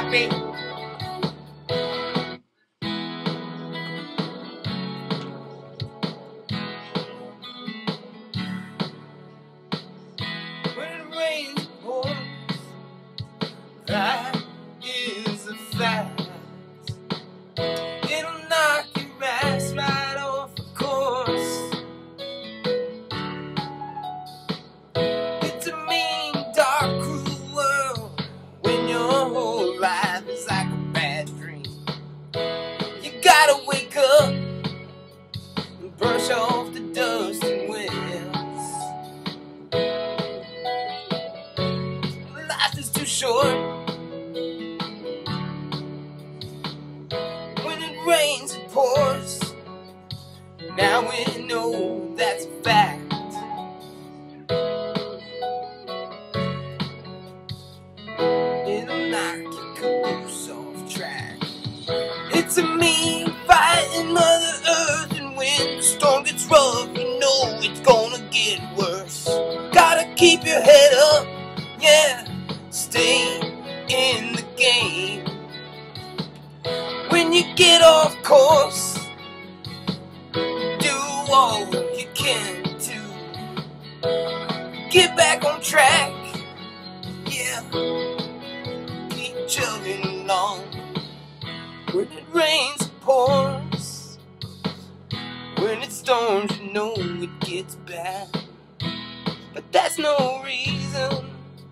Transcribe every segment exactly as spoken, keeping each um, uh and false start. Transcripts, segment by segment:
happy. When it rains, it pours. That is a fact. It'll knock your ass right off the course. It's a mean, dark, cruel world when your whole life is like a bad dream. You gotta wake up and brush off the dust and wells. Life is too short. When it rains, it pours. Now we know that's a fact. It'll knock your caboose off track. It's a mean fight in Mother Earth, and when the storm gets rough, you know it's gonna get worse. Gotta keep your head up, yeah, stay in the game. When you get off course, do all you can to get back on track, yeah, keep chugging along. When it rains, it pours. When it storms, you know it gets bad. But that's no reason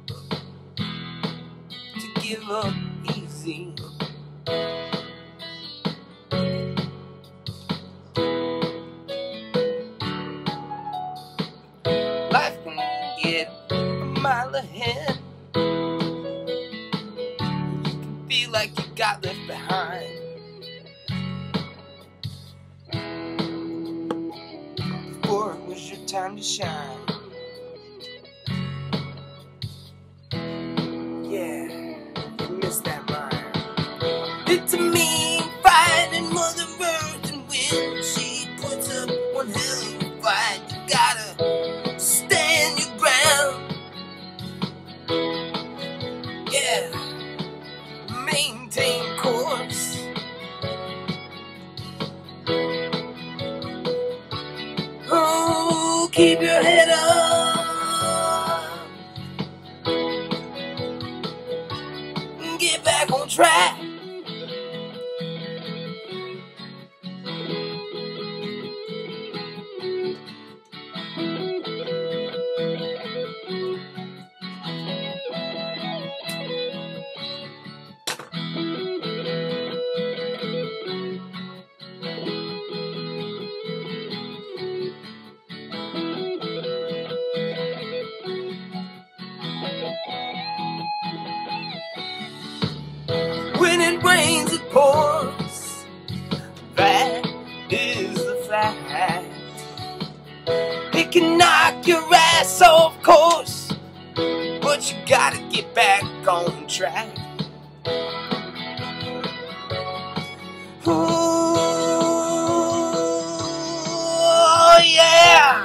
to give up easy. Life can get a mile ahead. You can feel like you got left behind. Before it was your time to shine. Yeah, you missed that line. It's a mean fight in Mother Earth, and when she puts up one hell of a fight, you gotta stand your ground. Yeah, maintain course. Oh, keep your head up and get back on track. When it rains, it pours. That is the fact. It can knock your ass off course, but you gotta get back on track. Oh, yeah.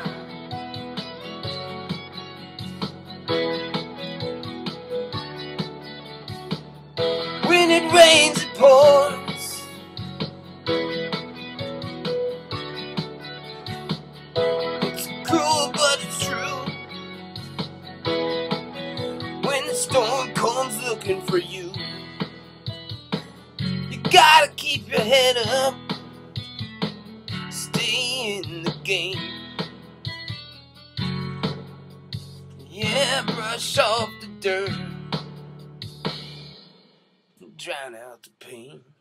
When it rains, it pours. It's cruel, but it's true. When the storm comes looking for you, you gotta keep your head up, stay in the game. Yeah, brush off the dirt, drown out the pain.